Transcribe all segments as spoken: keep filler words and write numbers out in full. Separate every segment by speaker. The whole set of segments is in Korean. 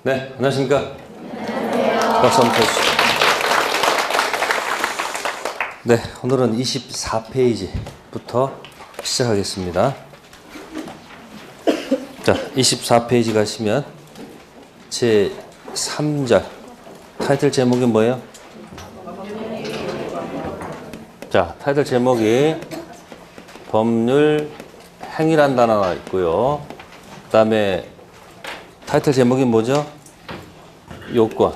Speaker 1: 네, 안녕하십니까? 안녕하세요. 박수 한번 쳐주시죠. 네, 오늘은 이십사 페이지부터 시작하겠습니다. 자, 이십사 페이지 가시면 제삼 절 타이틀 제목이 뭐예요? 자, 타이틀 제목이 법률 행위란 단어가 있고요. 그 다음에 타이틀 제목이 뭐죠? 요건.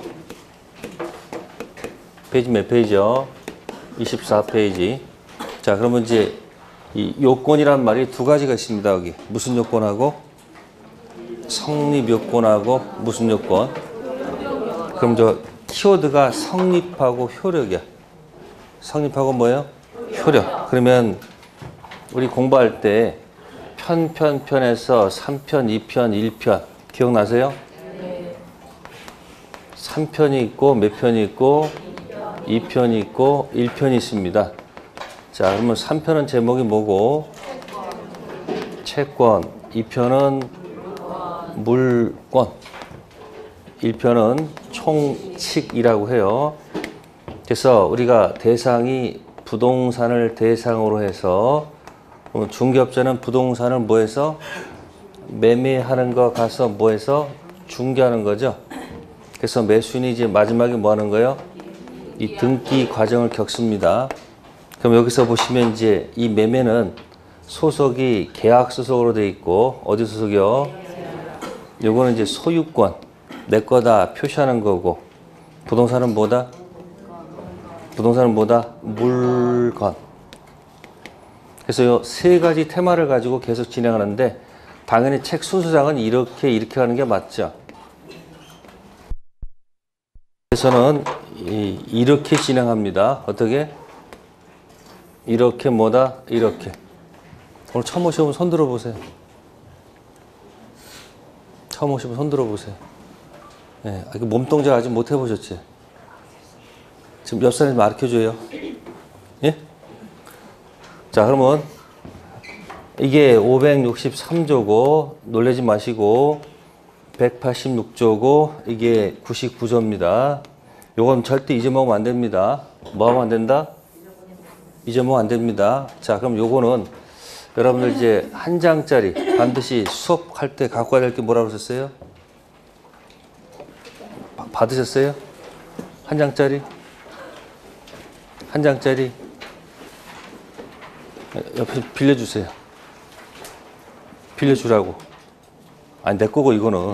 Speaker 1: 페이지 몇 페이지요? 이십사 페이지. 자, 그러면 이제 이 요건이란 말이 두 가지가 있습니다. 여기 무슨 요건하고 성립 요건하고 무슨 요건? 그럼 저 키워드가 성립하고 효력이야. 성립하고 뭐예요? 효력. 그러면 우리 공부할 때 편, 편, 편에서 삼 편, 이 편, 일 편 기억나세요? 네. 삼 편이 있고 몇 편이 있고 이 편이 있고 일 편이 있습니다. 자, 그러면 삼 편은 제목이 뭐고? 채권. 이 편은 물권. 일 편은 총칙이라고 해요. 그래서 우리가 대상이 부동산을 대상으로 해서 중개업자는 부동산을 뭐해서 매매하는 거 가서 뭐해서 중개하는 거죠. 그래서 매수인이 이제 마지막에 뭐 하는 거예요? 이 등기 과정을 겪습니다. 그럼 여기서 보시면 이제 이 매매는 소속이 계약 소속으로 돼 있고 어디 소속이요? 요거는 이제 소유권 내 거다 표시하는 거고 부동산은 뭐다? 부동산은 뭐다? 물건. 그래서 요 세 가지 테마를 가지고 계속 진행하는데 당연히 책 순서상은 이렇게 이렇게 하는 게 맞죠. 그래서는 이, 이렇게 진행합니다. 어떻게? 이렇게 뭐다? 이렇게. 오늘 처음 오시면 손 들어보세요. 처음 오시면 손 들어보세요. 예, 네, 몸동작 아직 못 해보셨지? 지금 옆 사람이 가르쳐줘요. 예? 자, 그러면 이게 오백육십삼 조고 놀라지 마시고 백팔십육 조고 이게 구십구 조입니다. 요건 절대 잊어먹으면 안 됩니다. 뭐 하면 안 된다? 잊어먹으면 안 됩니다. 자, 그럼 요거는 여러분들 이제 한 장짜리 반드시 수업할 때 갖고 가야 될 게 뭐라고 하셨어요? 받으셨어요? 한 장짜리? 한 장짜리? 옆에 빌려주세요. 빌려주라고. 아니, 내 거고, 이거는.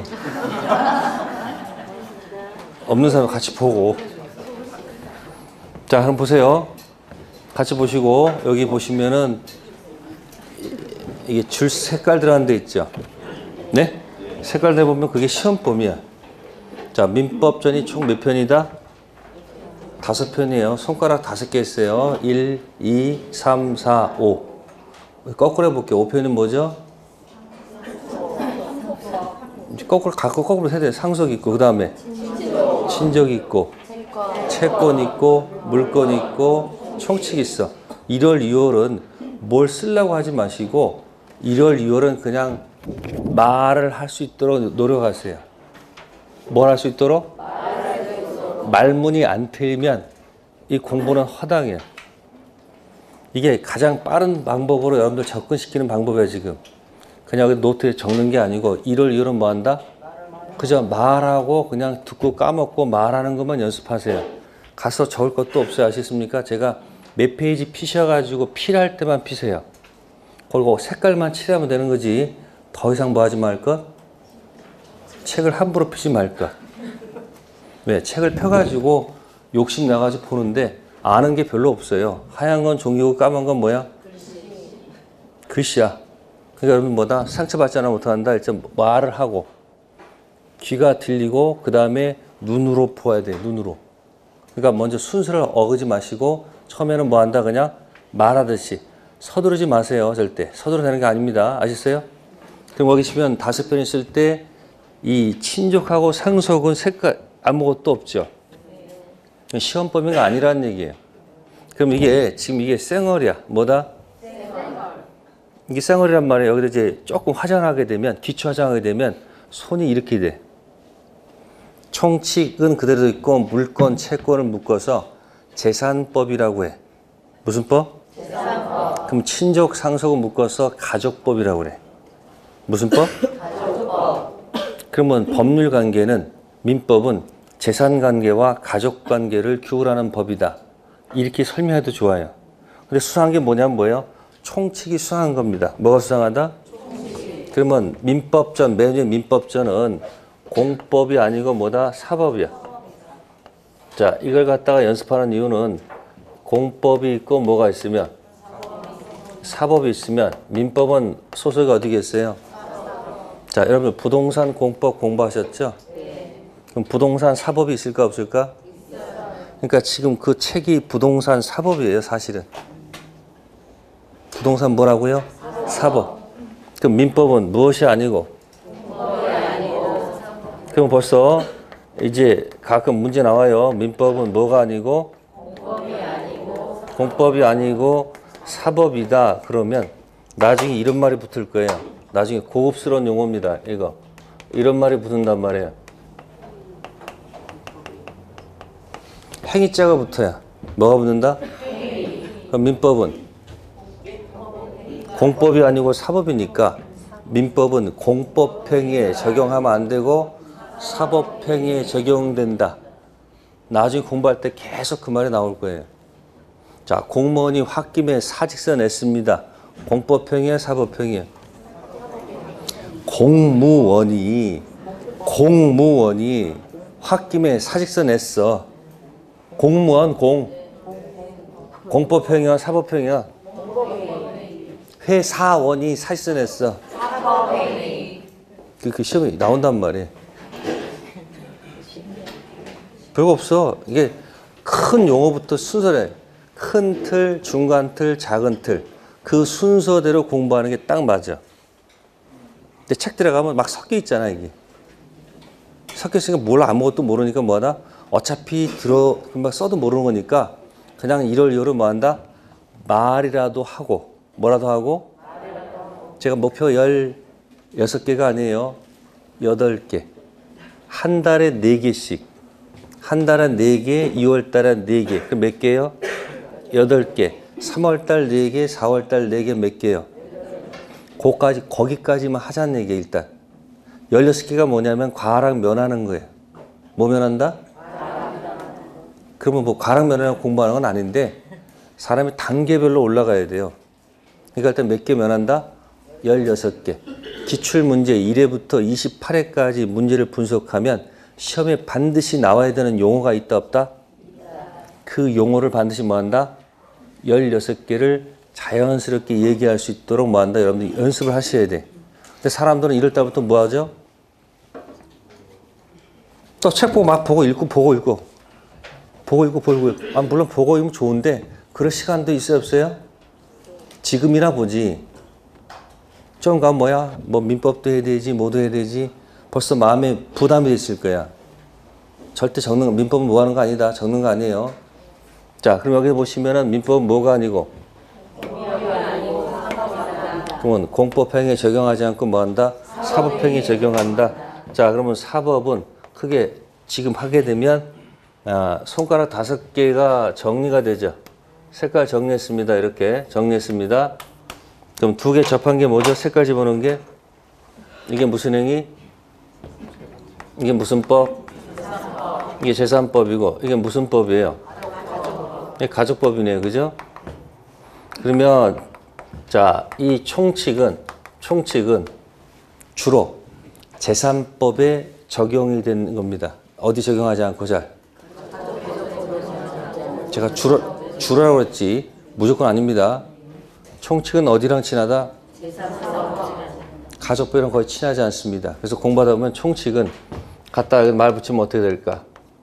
Speaker 1: 없는 사람 같이 보고. 자, 그럼 보세요. 같이 보시고, 여기 보시면은, 이게 줄 색깔 들어간 데 있죠? 네? 색깔 내보면 그게 시험범위야. 자, 민법전이 총 몇 편이다? 다섯 편이에요. 손가락 다섯 개 있어요. 일, 이, 삼, 사, 오. 거꾸로 해볼게요. 오 편은 뭐죠? 거꾸로, 갖고 거꾸로 해야 돼요. 상속 있고, 그 다음에 친족 있고, 채권 있고, 물권 있고, 총칙 있어. 일월, 이월은 뭘 쓰려고 하지 마시고, 일월, 이월은 그냥 말을 할 수 있도록 노력하세요. 뭘 할 수 있도록? 말문이 안 트이면 이 공부는 허당이에요. 이게 가장 빠른 방법으로 여러분들 접근시키는 방법이에요, 지금. 그냥 노트에 적는 게 아니고 일월, 이월은 뭐 한다? 그저 말하고 그냥 듣고 까먹고 말하는 것만 연습하세요. 가서 적을 것도 없어요. 아시겠습니까? 제가 몇 페이지 피셔가지고 필요할 때만 피세요. 그리고 색깔만 칠하면 되는 거지. 더 이상 뭐 하지 말 것? 책을 함부로 피지 말 것. 왜? 책을 펴가지고 욕심 나가지고 보는데 아는 게 별로 없어요. 하얀 건 종이고 까만 건 뭐야? 글씨. 글씨야. 그러니까 여러분 뭐다? 상처받지 않아 못한다. 일단 말을 하고 귀가 들리고 그 다음에 눈으로 보아야 돼. 눈으로. 그러니까 먼저 순서를 어기지 마시고 처음에는 뭐 한다? 그냥 말하듯이. 서두르지 마세요. 절대. 서두르 되는 게 아닙니다. 아셨어요? 그럼 여기 보시면 다섯 편 있을 때 이 친족하고 상속은 색깔 아무것도 없죠. 시험 범위가 아니라는 얘기예요. 그럼 이게 지금 이게 쌩얼이야. 뭐다? 쌩얼. 이게 쌩얼이란 말이에요. 여기다 이제 조금 화장하게 되면 기초 화장하게 되면 손이 이렇게 돼. 총칙은 그대로 있고 물권, 채권을 묶어서 재산법이라고 해. 무슨 법? 재산법. 그럼 친족, 상속을 묶어서 가족법이라고 그래. 무슨 법? 가족법. 그러면 법률 관계는 민법은 재산 관계와 가족 관계를 규율하는 법이다. 이렇게 설명해도 좋아요. 근데 수상한 게 뭐냐면 뭐예요? 총칙이 수상한 겁니다. 뭐가 수상하다? 총칙. 그러면 민법전, 매년 민법전은 공법이 아니고 뭐다? 사법이야. 자, 이걸 갖다가 연습하는 이유는 공법이 있고 뭐가 있으면 사법이 있으면 민법은 소속이 어디겠어요? 자, 여러분 부동산 공법 공부하셨죠? 그럼 부동산 사법이 있을까 없을까? 그러니까 지금 그 책이 부동산 사법이에요, 사실은. 부동산 뭐라고요? 사법. 그럼 민법은 무엇이 아니고? 그럼 벌써 이제 가끔 문제 나와요. 민법은 뭐가 아니고? 공법이 아니고, 공법이 아니고 사법이다. 그러면 나중에 이런 말이 붙을 거예요. 나중에 고급스러운 용어입니다. 이거. 이런 말이 붙는단 말이에요. 행위자가 붙어야. 뭐가 붙는다? 그럼 민법은 공법이 아니고 사법이니까 민법은 공법행위에 적용하면 안 되고 사법행위에 적용된다. 나중에 공부할 때 계속 그 말이 나올 거예요. 자, 공무원이 홧김에 사직서 냈습니다. 공법행위야, 사법행위야? 공무원이 공무원이 홧김에 사직서 냈어. 공무원 공 공법행위야, 사법행위야? 회사원이 사직서 냈어. 그, 그 시험이 나온단 말이에요. 별거 없어. 이게 큰 용어부터 순서래. 큰 틀, 중간 틀, 작은 틀. 그 순서대로 공부하는 게 딱 맞아. 근데 책 들어가면 막 섞여 있잖아, 이게. 섞여 있으니까 뭘 아무것도 모르니까 뭐하다? 어차피 들어, 막 써도 모르는 거니까 그냥 이럴 이유로 뭐한다? 말이라도 하고, 뭐라도 하고? 제가 목표 열여섯 개가 아니에요. 여덟 개. 한 달에 네 개씩. 한 달에 네 개, 이월 달에 네 개. 그럼 몇 개요? 여덟 개. 삼월 달 네 개, 사월 달 네 개 몇 개요? 거기까지, 거기까지만 하자는 얘기예요, 일단. 열여섯 개가 뭐냐면 과락 면하는 거예요. 뭐 면한다? 그러면 뭐 과락 면하는 공부하는 건 아닌데 사람이 단계별로 올라가야 돼요. 그러니까 일단 몇 개 면한다? 열여섯 개. 기출문제 일 회부터 이십팔 회까지 문제를 분석하면 시험에 반드시 나와야 되는 용어가 있다 없다? 그 용어를 반드시 뭐한다? 열여섯 개를 자연스럽게 얘기할 수 있도록 뭐한다? 여러분들이 연습을 하셔야 돼. 근데 사람들은 이럴 때부터 뭐하죠? 또 책 보고 막 보고 읽고 보고 읽고 보고 읽고 보고 읽고. 아, 물론 보고 읽으면 좋은데 그럴 시간도 있어요 없어요? 지금이나 보지. 좀 가면 뭐야? 뭐 민법도 해야 되지 뭐도 해야 되지. 벌써 마음에 부담이 있을 거야. 절대 적는 거, 민법은 뭐 하는 거 아니다. 적는 거 아니에요. 자, 그럼 여기 보시면은 민법은 뭐가 아니고? 그러면 공법행위에 적용하지 않고 뭐 한다? 사법행위에 적용한다. 자, 그러면 사법은 크게 지금 하게 되면 아, 손가락 다섯 개가 정리가 되죠. 색깔 정리했습니다. 이렇게 정리했습니다. 그럼 두 개 접한 게 뭐죠? 색깔 집어넣은 게? 이게 무슨 행위? 이게 무슨 법? 이게 재산법이고 이게 무슨 법이에요? 이게 가족법이네요. 그죠? 그러면 자, 이 총칙은 총칙은 주로 재산법에 적용이 되는 겁니다. 어디 적용하지 않고 잘? 제가 주로 주라고 했지 무조건 아닙니다. 총칙은 어디랑 친하다? 가족법이랑 거의 친하지 않습니다. 그래서 공부하다 보면 총칙은 갖다 말 붙이면 어떻게 될까?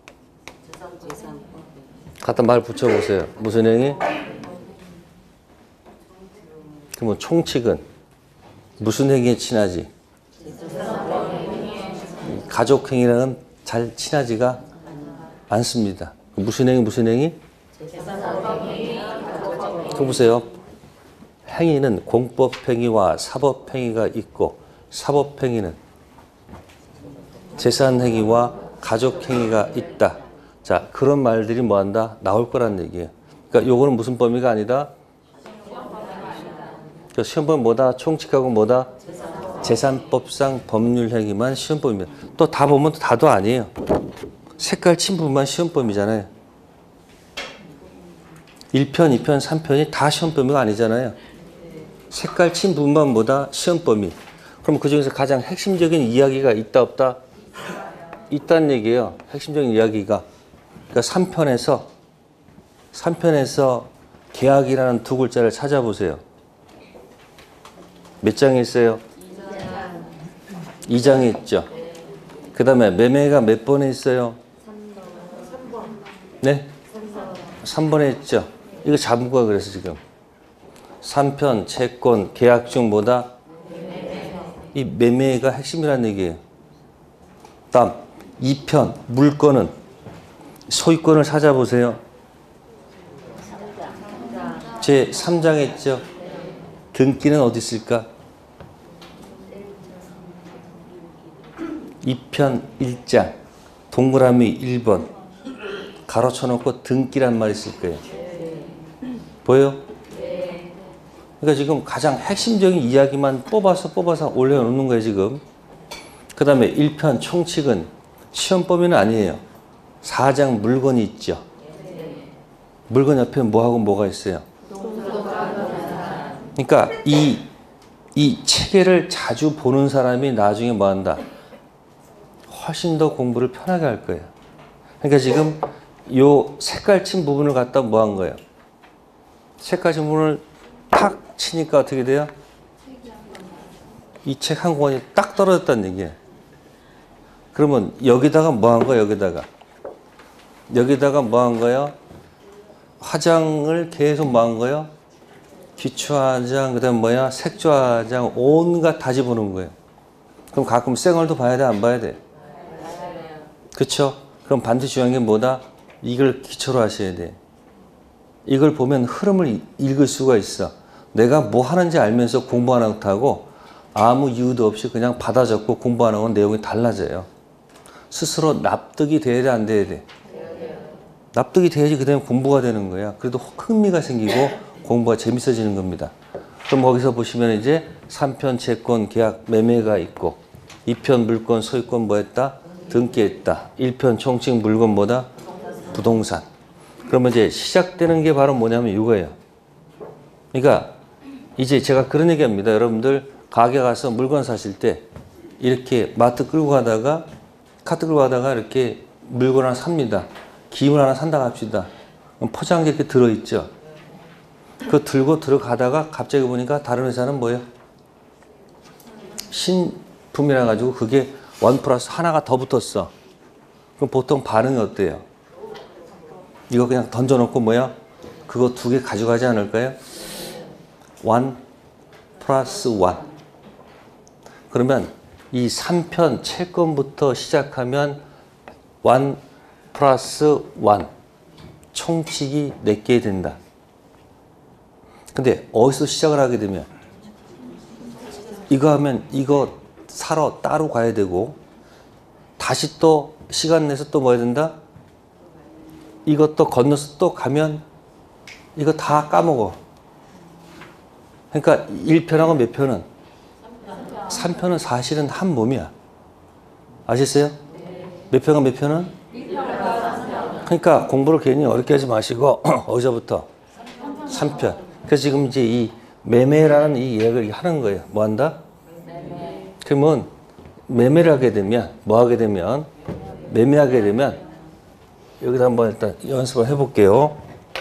Speaker 1: 갖다 말 붙여보세요. 무슨 행위? 그러면 총칙은 무슨 행위에 친하지? 가족행위랑은 잘 친하지가 않습니다. 무슨 행위 무슨 행위? 그 보세요. 행위는 공법행위와 사법행위가 있고 사법행위는 재산행위와 가족행위가 있다. 자, 그런 말들이 뭐한다? 나올 거란 얘기예요. 그러니까 요거는 무슨 범위가 아니다? 그 시험 범위 뭐다? 총칙하고 뭐다? 재산법상 법률 행위만 시험 범위입니다. 또 다 보면 다도 아니에요. 색깔 친 부분만 시험 범위잖아요. 일 편, 이 편, 삼 편이 다 시험 범위가 아니잖아요. 색깔 친 부분만 뭐다? 시험 범위. 그럼 그 중에서 가장 핵심적인 이야기가 있다 없다? 있다는 얘기예요. 핵심적인 이야기가. 그러니까 삼 편에서 삼 편에서 계약이라는 두 글자를 찾아보세요. 몇 장에 있어요? 이 장에 있죠. 그 다음에 매매가 몇 번에 있어요? 삼 번. 네? 삼 번에 있죠. 이거 잡은 거야. 그래서 지금 삼 편 채권 계약 중 뭐다? 이 매매가 핵심이라는 얘기예요. 다음 이 편 물건은 소유권을 찾아보세요. 제삼 장에 있죠. 등기는 어디 있을까? 이 편 일 장 동그라미 일 번 가로쳐 놓고 등기란 말이 있을 거예요. 보여요? 그러니까 지금 가장 핵심적인 이야기만 뽑아서 뽑아서 올려놓는 거예요 지금. 그 다음에 일 편 총칙은 시험 범위는 아니에요. 사 장 물건이 있죠. 물건 옆에 뭐하고 뭐가 있어요? 그러니까 이, 이 체계를 자주 보는 사람이 나중에 뭐 한다? 훨씬 더 공부를 편하게 할 거예요. 그러니까 지금 요 색깔 친 부분을 갖다 뭐 한 거예요? 색깔 친 부분을 탁 치니까 어떻게 돼요? 이 책 한 권이 딱 떨어졌다는 얘기예요. 그러면 여기다가 뭐 한 거야? 여기다가 여기다가 뭐 한 거예요? 화장을 계속 뭐 한 거예요? 기초화장, 그 다음에 뭐야? 색조화장, 온갖 다 집어넣은 거예요. 그럼 가끔 쌩얼도 봐야 돼? 안 봐야 돼? 그쵸? 그럼 반드시 중요한 게 뭐다? 이걸 기초로 하셔야 돼. 이걸 보면 흐름을 읽을 수가 있어. 내가 뭐 하는지 알면서 공부 안 하고 아무 이유도 없이 그냥 받아 적고 공부 안 하고 내용이 달라져요. 스스로 납득이 돼야 돼? 안 돼야 돼? 납득이 돼야지 그 다음에 공부가 되는 거야. 그래도 흥미가 생기고 공부가 재밌어지는 겁니다. 그럼 거기서 보시면 이제 삼 편 채권 계약 매매가 있고 이 편 물건 소유권 뭐 했다? 등기했다. 일 편 총칙 물건 뭐다? 부동산. 그러면 이제 시작되는 게 바로 뭐냐면 이거예요. 그러니까 이제 제가 그런 얘기 합니다. 여러분들 가게 가서 물건 사실 때 이렇게 마트 끌고 가다가 카트 끌고 가다가 이렇게 물건 하나 삽니다. 김을 하나 산다 합시다. 포장지 이렇게 들어있죠. 그거 들고 들어가다가 갑자기 보니까 다른 회사는 뭐예요? 신품이라 가지고 그게 원 플러스 하나가 더 붙었어. 그럼 보통 반응이 어때요? 이거 그냥 던져놓고 뭐야? 그거 두 개 가져가지 않을까요? 원 플러스 원. 그러면 이 삼 편 채권부터 시작하면 원 플러스 원. 총칙이 네 개 된다. 근데 어디서 시작을 하게 되면 이거 하면 이거 사러 따로 가야 되고 다시 또 시간 내서 또 뭐 해야 된다? 이것도 건너서 또 가면 이거 다 까먹어. 그러니까 일 편하고 몇 편은? 삼 편은 사실은 한 몸이야. 아셨어요? 몇 편과 몇 편은? 그러니까 공부를 괜히 어렵게 하지 마시고 어디서부터? 삼 편. 그래서 지금 이제 이 매매라는 이 이야기를 하는 거예요. 뭐 한다? 그러면 매매를 하게 되면 뭐 하게 되면 매매하게 되면 여기서 한번 일단 연습을 해볼게요.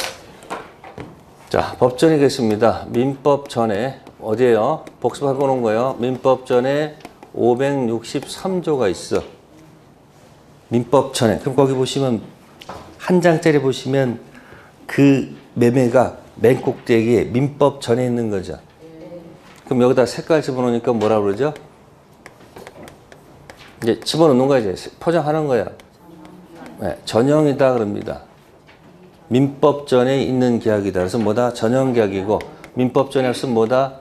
Speaker 1: 자, 법전이겠습니다. 민법 전에 어디에요? 복습해 보는 거예요. 민법 전에 오백육십삼 조가 있어. 민법 전에. 그럼 거기 보시면 한 장짜리 보시면 그 매매가 맨 꼭대기에 민법 전에 있는 거죠. 그럼 여기다 색깔 집어넣으니까 뭐라 그러죠? 이제 집어넣는 거야. 이제 포장하는 거야. 네, 전형이다 그럽니다. 민법 전에 있는 계약이다. 그래서 뭐다? 전형 계약이고 민법 전에 없으면 뭐다?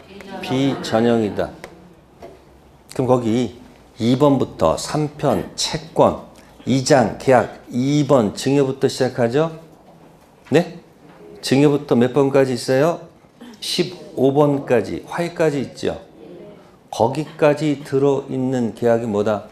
Speaker 1: 비전형이다. 그럼 거기 이 번부터 삼 편 채권 이 장 계약 이 번 증여부터 시작하죠. 네? 증여부터 몇 번까지 있어요? 십오 번까지 화해까지 있죠. 거기까지 들어있는 계약이 뭐다?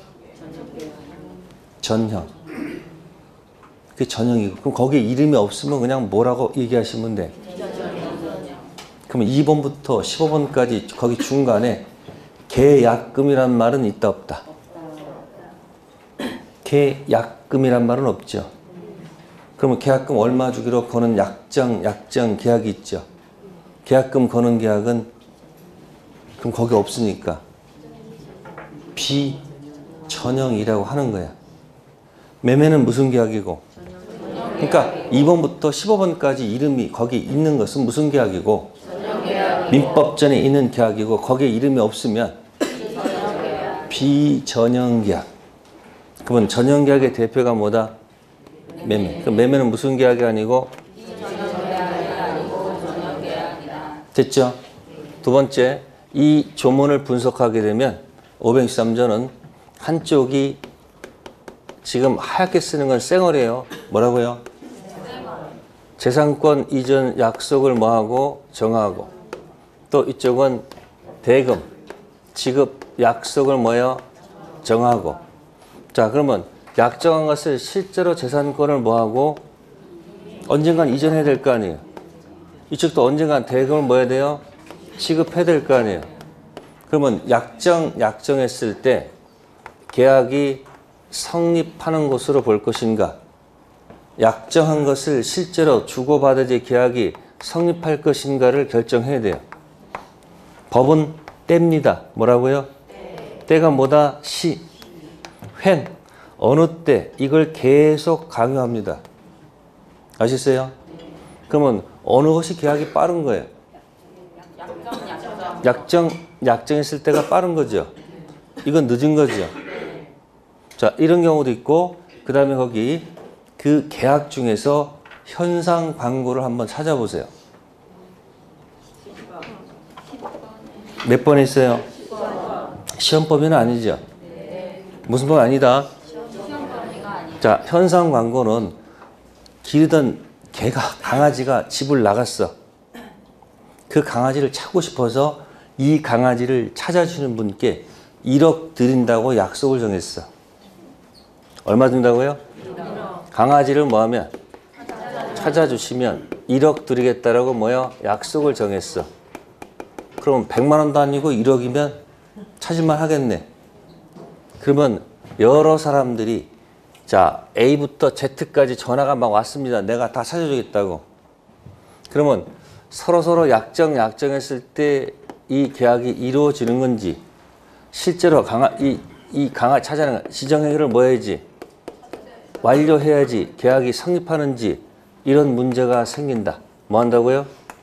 Speaker 1: 전형. 그게 전형이고. 그럼 거기에 이름이 없으면 그냥 뭐라고 얘기하시면 돼. 그러면 이 번부터 십오 번까지 거기 중간에 계약금이란 말은 있다 없다? 계약금이란 말은 없죠. 그러면 계약금 얼마 주기로 거는 약정, 약정 계약이 있죠. 계약금 거는 계약은 그럼 거기 없으니까 비전형이라고 하는 거야. 매매는 무슨 계약이고? 그러니까 이 번부터 십오 번까지 이름이 거기 있는 것은 무슨 계약이고? 민법전에 있는 계약이고 거기에 이름이 없으면 비전형 계약. 그러면 전형 계약의 대표가 뭐다? 매매. 그럼 매매는 무슨 계약이 아니고? 됐죠? 두 번째, 이 조문을 분석하게 되면 오백육십삼 조는 한쪽이 지금 하얗게 쓰는 건 쌩얼이에요. 뭐라고요? 재산권 이전 약속을 뭐하고? 정하고. 또 이쪽은 대금, 지급 약속을 뭐예요? 정하고. 자, 그러면 약정한 것을 실제로 재산권을 뭐하고? 언젠간 이전해야 될 거 아니에요. 이쪽도 언젠간 대금을 뭐 해야 돼요? 지급해야 될 거 아니에요. 그러면 약정, 약정했을 때 계약이 성립하는 것으로 볼 것인가? 약정한 것을 실제로 주고받아야지 계약이 성립할 것인가를 결정해야 돼요. 법은 때입니다. 뭐라고요? 때가 뭐다? 시. when. 어느 때. 이걸 계속 강요합니다. 아시겠어요? 그러면 어느 것이 계약이 빠른 거예요? 약정, 약정했을 때가 빠른 거죠. 이건 늦은 거죠. 자, 이런 경우도 있고, 그 다음에 거기 그 계약 중에서 현상 광고를 한번 찾아보세요. 몇 번 했어요? 시험법에는 아니죠. 무슨 법 아니다? 자, 현상 광고는 기르던 개가, 강아지가 집을 나갔어. 그 강아지를 찾고 싶어서 이 강아지를 찾아주는 분께 일억 드린다고 약속을 정했어. 얼마 준다고요? 강아지를 뭐하면? 찾아주시면 일억 드리겠다라고 뭐요? 약속을 정했어. 그럼 백만 원도 아니고 일억이면 찾을만 하겠네. 그러면 여러 사람들이 자, A부터 Z까지 전화가 막 왔습니다. 내가 다 찾아주겠다고. 그러면 서로서로 약정, 약정했을 때 이 계약이 이루어지는 건지, 실제로 강아, 이, 이 강아 찾아내는 지정행위를 뭐 해야지? 완료해야지 계약이 성립하는지, 이런 문제가 생긴다. 뭐 한다고요?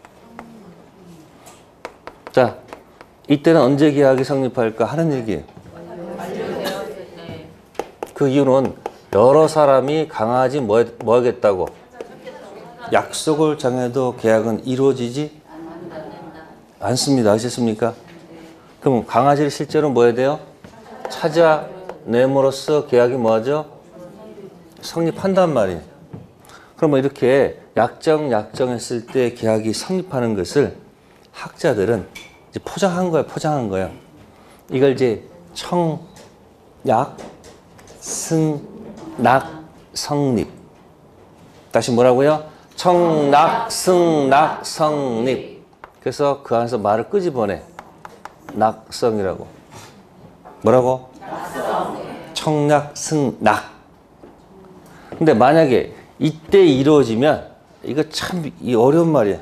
Speaker 1: 자, 이때는 언제 계약이 성립할까 하는 얘기예요. 그 이유는 여러 사람이 강아지 뭐, 뭐 하겠다고? 약속을 정해도 계약은 이루어지지 않습니다. 아셨습니까? 그럼 강아지를 실제로 뭐 해야 돼요? 찾아냄으로써 계약이 뭐하죠? 성립한단 말이에요. 그러면 이렇게 약정, 약정했을 때 계약이 성립하는 것을 학자들은 이제 포장한 거예요. 포장한 거예요. 이걸 이제 청, 약, 승, 낙, 성립. 다시 뭐라고요? 청낙, 승, 낙, 성립. 그래서 그 안에서 말을 끄집어내. 낙성이라고. 뭐라고? 청낙, 승, 낙. 근데 만약에 이때 이루어지면 이거 참 어려운 말이야.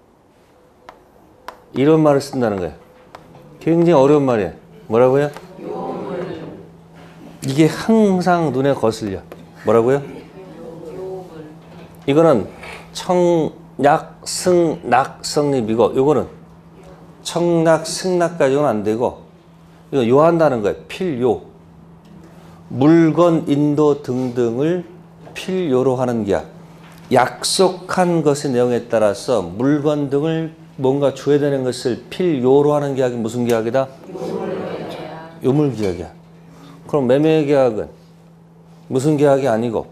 Speaker 1: 이런 말을 쓴다는 거예요. 굉장히 어려운 말이에요. 뭐라고요? 이게 항상 눈에 거슬려. 뭐라고요? 이거는 청약, 승, 낙, 성립이고, 요거는 청락, 승낙까지는 안 되고, 이거 요한다는 거예요. 필요. 물건 인도 등등을 필요로 하는 계약. 약속한 것의 내용에 따라서 물건 등을 뭔가 줘야 되는 것을 필요로 하는 계약이 무슨 계약이다? 요물 계약이야. 그럼 매매 계약은 무슨 계약이 아니고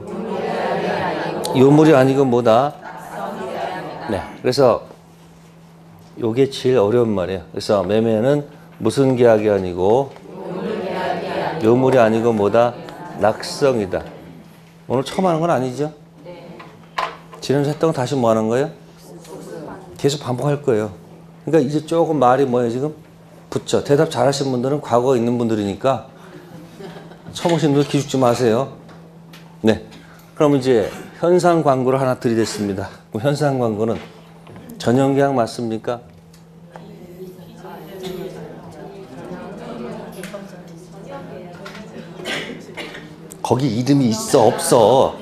Speaker 1: 요물이 아니고 뭐다? 네. 그래서 요게 제일 어려운 말이에요. 그래서 매매는 무슨 계약이 아니고 요물이 아니고 뭐다? 낙성이다. 오늘 처음 하는 건 아니죠? 지난주 했던 거 다시 뭐 하는 거예요? 계속 반복할 거예요. 그러니까 이제 조금 말이 뭐예요 지금? 붙죠. 대답 잘하신 분들은 과거에 있는 분들이니까 처음 오신 분들 기죽지 마세요. 네. 그럼 이제 현상 광고를 하나 드리겠습니다. 그럼 현상 광고는 전형계약 맞습니까? 거기 이름이 있어 없어?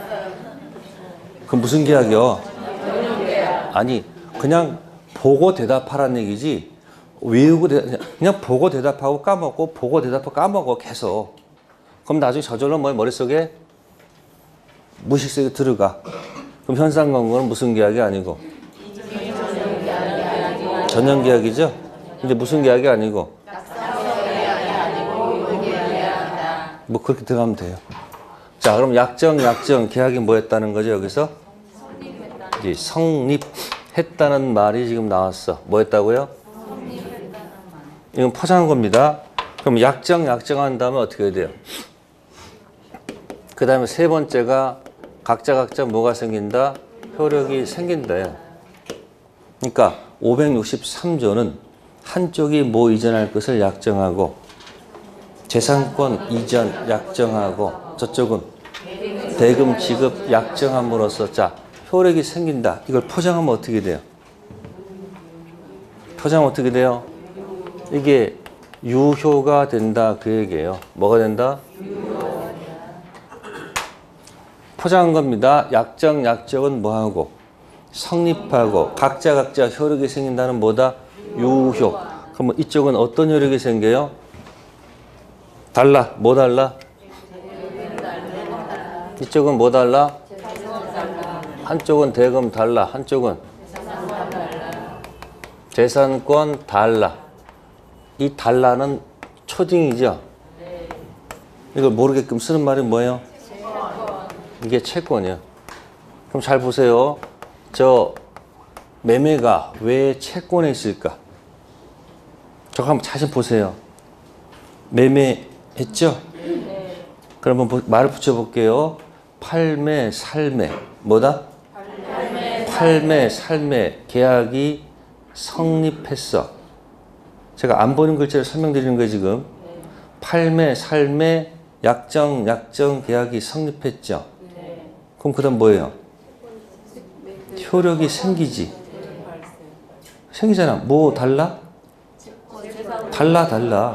Speaker 1: 그럼 무슨 계약이요? 아니 그냥 보고 대답하라는 얘기지 외우고 대, 그냥 보고 대답하고 까먹고 보고 대답하고 까먹어 계속. 그럼 나중에 저절로 뭐 머릿속에 무식색에 들어가. 그럼 현상 광고는 무슨 계약이 아니고 전형 계약이죠? 근데 무슨 계약이 아니고 뭐 그렇게 들어가면 돼요. 자 그럼 약정 약정 계약이 뭐였다는 거죠 여기서? 이제 성립했다는 말이 지금 나왔어. 뭐였다고요? 이건 포장한 겁니다. 그럼 약정 약정한 다음에 어떻게 해야 돼요? 그 다음에 세 번째가 각자 각자 뭐가 생긴다? 효력이 생긴다. 그러니까 오백육십삼 조는 한쪽이 뭐 이전할 것을 약정하고 재산권 이전 약정하고 저쪽은 대금 지급 약정함으로써 자 효력이 생긴다. 이걸 포장하면 어떻게 돼요? 포장하면 어떻게 돼요? 이게 유효가 된다 그 얘기예요. 뭐가 된다? 포장한 겁니다. 약정 약정은 뭐하고 성립하고 각자 각자 효력이 생긴다는 뭐다? 유효. 그럼 이쪽은 어떤 효력이 생겨요? 달라. 뭐 달라? 이쪽은 뭐 달라? 한쪽은 대금 달라. 한쪽은 재산권 달라. 이 달라는 초딩이죠? 이걸 모르게끔 쓰는 말이 뭐예요? 이게 채권이에요. 그럼 잘 보세요. 저 매매가 왜 채권에 있을까? 저거 한번 자신 보세요. 매매했죠? 그러면 말을 붙여볼게요. 팔매, 살매. 뭐다? 팔매, 살매. 계약이 성립했어. 제가 안 보는 글자를 설명드리는 거예요, 지금. 팔매, 살매, 약정, 약정 계약이 성립했죠. 그럼 그 다음 뭐예요? 효력이 생기지. 생기잖아. 뭐 달라? 달라, 달라.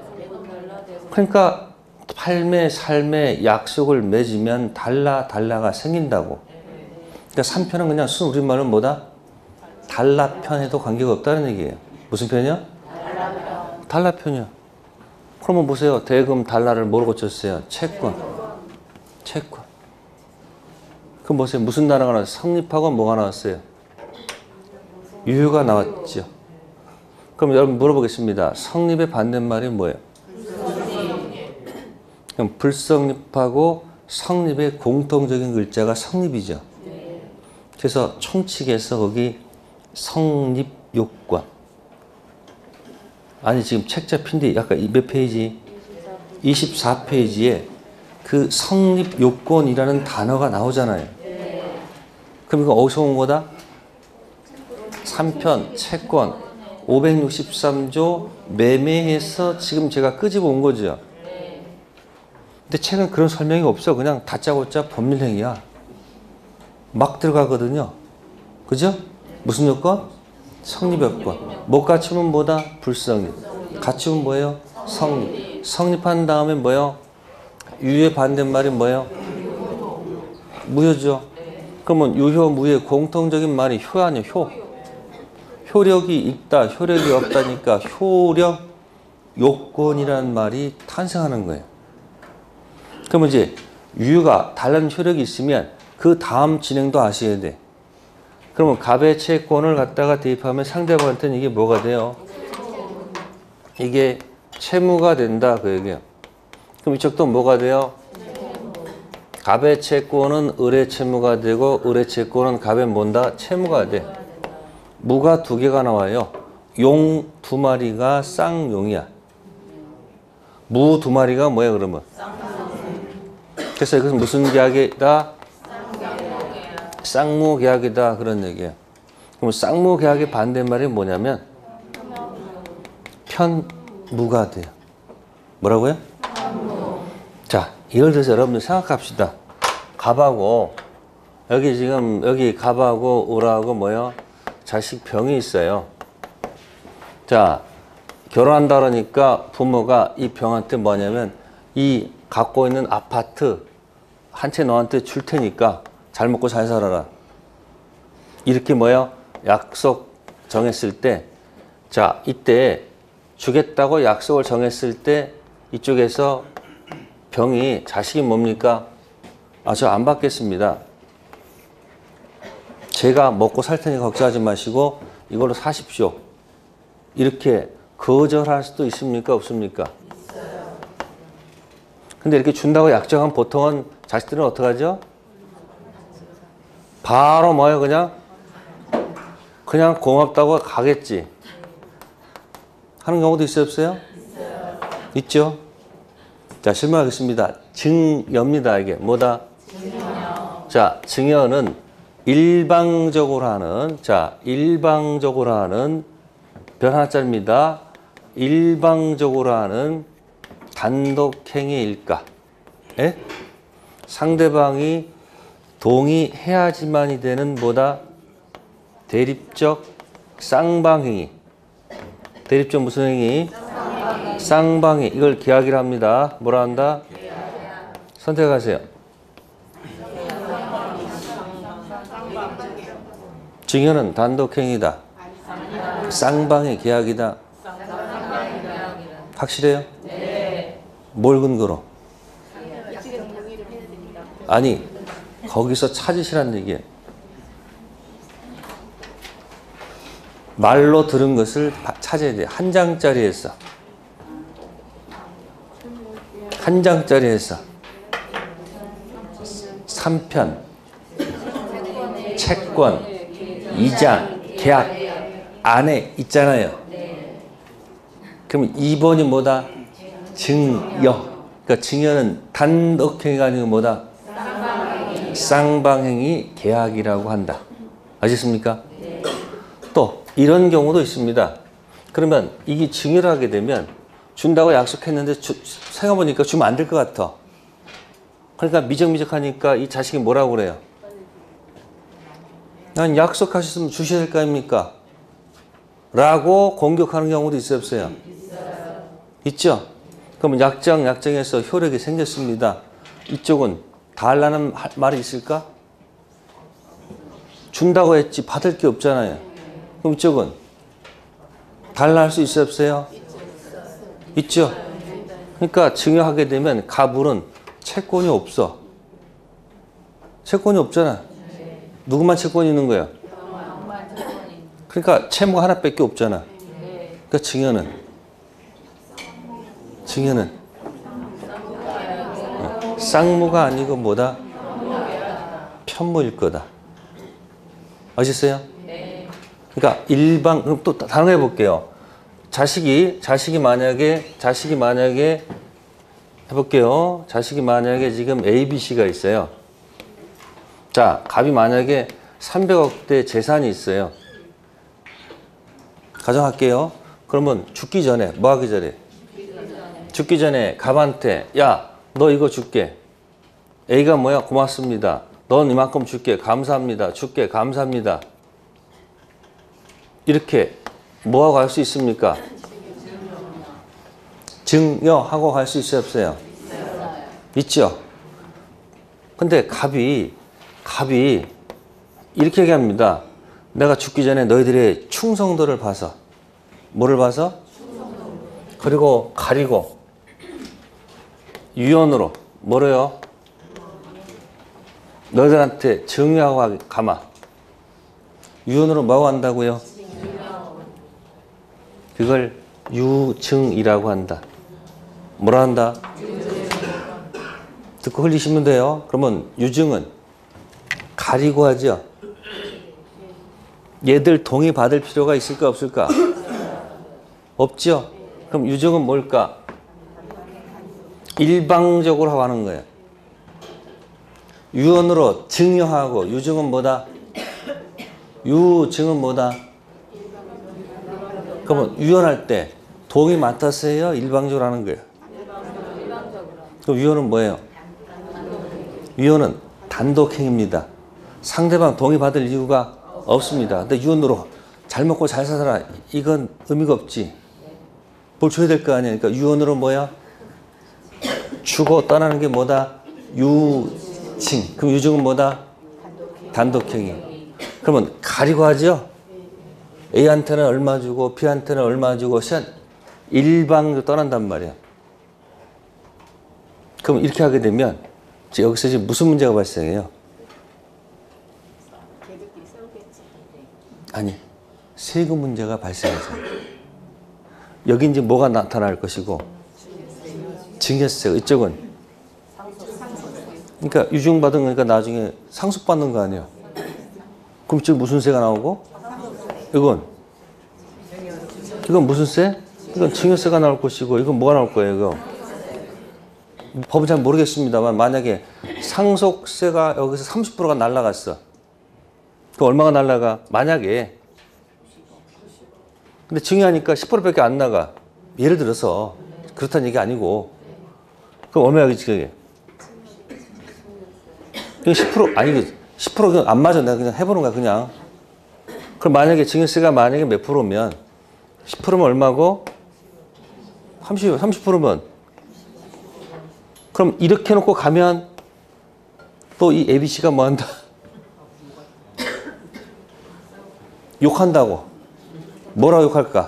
Speaker 1: 그러니까 팔매, 살매, 약속을 맺으면 달라, 달라가 생긴다고. 그러니까 삼 편은 그냥 순 우리말은 뭐다? 달라편에도 관계가 없다는 얘기예요. 무슨 편이요? 달라편. 달라편이요. 그러면 보세요. 대금 달러를 뭐로 고쳤어요? 채권. 채권. 그럼 보세요. 무슨 단어가 나왔어요? 성립하고 뭐가 나왔어요? 유효가 나왔죠. 그럼 여러분 물어보겠습니다. 성립의 반대말이 뭐예요? 그럼 불성립하고 성립의 공통적인 글자가 성립이죠. 그래서 총칙에서 거기 성립요건. 아니 지금 책자 핀데 약간 몇 페이지? 이십사 페이지에 그 성립요건이라는 단어가 나오잖아요. 그럼 이거 어디서 온 거다? 삼 편 채권 오백육십삼 조 매매해서 지금 제가 끄집어 온 거죠. 근데 책은 그런 설명이 없어. 그냥 다짜고짜 법률행위야. 막 들어가거든요. 그죠? 무슨 요건? 성립요건. 못 갖추면 뭐다? 불성립. 갖추면 뭐예요? 성립. 성립한 다음에 뭐예요? 유효의 반대말이 뭐예요? 무효죠. 그러면 유효, 무효의 공통적인 말이 효 아니에요? 효. 효력이 있다, 효력이 없다니까 효력 요건이라는 말이 탄생하는 거예요. 그러면 이제 유효가 다른 효력이 있으면 그 다음 진행도 아셔야 돼. 그러면 갑의 채권을 갖다가 대입하면 상대방한테는 이게 뭐가 돼요? 이게 채무가 된다 그 얘기예요. 그럼 이쪽도 뭐가 돼요? 갑의 채권은 을의 채무가 되고 을의 채권은 갑의 뭔다? 채무가 돼. 무가 두 개가 나와요. 용 두 마리가 쌍용이야. 무 두 마리가 뭐야 그러면? 그래서 이것은 무슨 계약이다? 쌍무계약이다 그런 얘기예요. 그럼 쌍무계약의 반대말이 뭐냐면 편무가 돼요. 뭐라고요? 자, 예를 들어서 여러분들 생각합시다. 갑하고 여기 지금 여기 갑하고 을하고 뭐요? 자식 병이 있어요. 자, 결혼한다 그러니까 부모가 이 병한테 뭐냐면 이 갖고 있는 아파트 한 채 너한테 줄 테니까 잘 먹고 잘 살아라. 이렇게 뭐요? 약속 정했을 때, 자, 이때 주겠다고 약속을 정했을 때 이쪽에서 병이 자식이 뭡니까? 아, 저 안 받겠습니다. 제가 먹고 살 테니 걱정하지 마시고 이걸로 사십시오. 이렇게 거절할 수도 있습니까? 없습니까? 있어요. 근데 이렇게 준다고 약정하면 보통은 자식들은 어떡하죠? 바로 뭐예요? 그냥? 그냥 고맙다고 가겠지. 하는 경우도 있어요? 없어요? 있어요. 있죠? 자, 실무하겠습니다. 증여입니다. 이게 뭐다? 증여. 자, 증여는 일방적으로 하는, 자, 일방적으로 하는 별 하나짜리입니다. 일방적으로 하는 단독행위일까? 예? 상대방이 동의해야지만이 되는 뭐다? 대립적 쌍방행위. 대립적 무슨 행위? 쌍방행위. 쌍방행위. 이걸 계약이라 합니다. 뭐라 한다? 계약. 선택하세요. 증여는 단독행위다. 쌍방의 계약이다. 확실해요? 네. 뭘 근거로? 아니, 거기서 찾으시란 얘기예요. 말로 들은 것을 찾아야 돼요. 한 장짜리에서. 한 장짜리에서. 삼 편, 채권, 이장, 계약 안에 있잖아요. 그럼 이 번이 뭐다? 증여. 그러니까 증여는 단독행위가 아니고 뭐다? 쌍방행위. 쌍방행위 계약이라고 한다. 아시겠습니까? 네. 또 이런 경우도 있습니다. 그러면 이게 증여를 하게 되면 준다고 약속했는데 주, 생각해보니까 주면 안 될 것 같아. 그러니까 미적미적하니까 이 자식이 뭐라고 그래요? 난 약속하셨으면 주셔야 될 거 아닙니까? 라고 공격하는 경우도 있어요, 없어요? 있어요. 있죠? 그러면 약정, 약정에서 효력이 생겼습니다. 이쪽은 달라는 말이 있을까? 준다고 했지 받을 게 없잖아요. 그럼 이쪽은 달라 할 수 있어요, 없어요? 있죠? 그러니까 증여하게 되면 갑을은 채권이 없어. 채권이 없잖아. 누구만 채권이 있는 거야? 그러니까 채무가 하나밖에 없잖아. 그러니까 증여는 증여는 어, 쌍무가 아니고 뭐다? 편무일 거다. 아셨어요? 그러니까 일방, 그럼 또 다른 거 해볼게요. 자식이 자식이 만약에 자식이 만약에 해볼게요. 자식이 만약에 지금 A, B, C가 있어요. 자, 갑이 만약에 삼백억대 재산이 있어요. 가정할게요. 그러면 죽기 전에 뭐 하기 전에? 죽기 전에 갑한테 야, 너 이거 줄게. A가 뭐야? 고맙습니다. 넌 이만큼 줄게. 감사합니다. 줄게. 감사합니다. 이렇게 뭐하고 갈 수 있습니까? 증여하고 갈 수 있어요, 없어요? 있죠. 근데 갑이 갑이 이렇게 얘기합니다. 내가 죽기 전에 너희들의 충성도를 봐서 뭐를 봐서? 그리고 가리고 유언으로 뭐래요? 너희들한테 증여하고 가마. 유언으로 뭐하고 한다고요? 그걸 유증이라고 한다. 뭐라 한다? 듣고 흘리시면 돼요. 그러면 유증은 가리고 하죠. 얘들 동의 받을 필요가 있을까 없을까? 없죠. 그럼 유증은 뭘까? 일방적으로 하는 거예요. 유언으로 증여하고 유증은 뭐다? 유증은 뭐다? 그러면 유언할 때 동의 맡았어요? 일방적으로 하는 거예요. 그럼 유언은 뭐예요? 유언은 단독행위입니다. 상대방 동의 받을 이유가 없습니다. 근데 유언으로 잘 먹고 잘 살아라. 이건 의미가 없지. 뭘 줘야 될 거 아니야. 그러니까 유언으로 뭐야? 주고 떠나는 게 뭐다? 유증. 그럼 유증은 뭐다? 단독행위. 그러면 가리고 하죠? A한테는 얼마 주고 B한테는 얼마 주고 C한 일방으로 떠난단 말이야. 그럼 이렇게 하게 되면 여기서 지금 무슨 문제가 발생해요? 아니, 세금 문제가 발생해서 여기 이제 뭐가 나타날 것이고 증여세, 이쪽은 그러니까 유증받은 거니까 나중에 상속받는 거 아니에요. 그럼 지금 무슨 세가 나오고? 이건 이건 무슨 세? 이건 증여세가 나올 것이고 이건 뭐가 나올 거예요? 이거 법은 잘 모르겠습니다만 만약에 상속세가 여기서 삼십 퍼센트가 날라갔어. 그 얼마가 날라가? 만약에 근데 증여하니까 십 퍼센트밖에 안 나가. 예를 들어서 그렇다는 얘기 아니고 그럼 얼마야겠지 그게? 십 퍼센트 아니 십 퍼센트 안 맞아. 내가 그냥 해보는 거야 그냥. 그럼 만약에 증여세가 만약에 몇 프로면 십 퍼센트면 얼마고? 삼십, 삼십 퍼센트면 그럼 이렇게 놓고 가면 또 이 에이비씨가 뭐 한다? 욕한다고. 뭐라고 욕할까?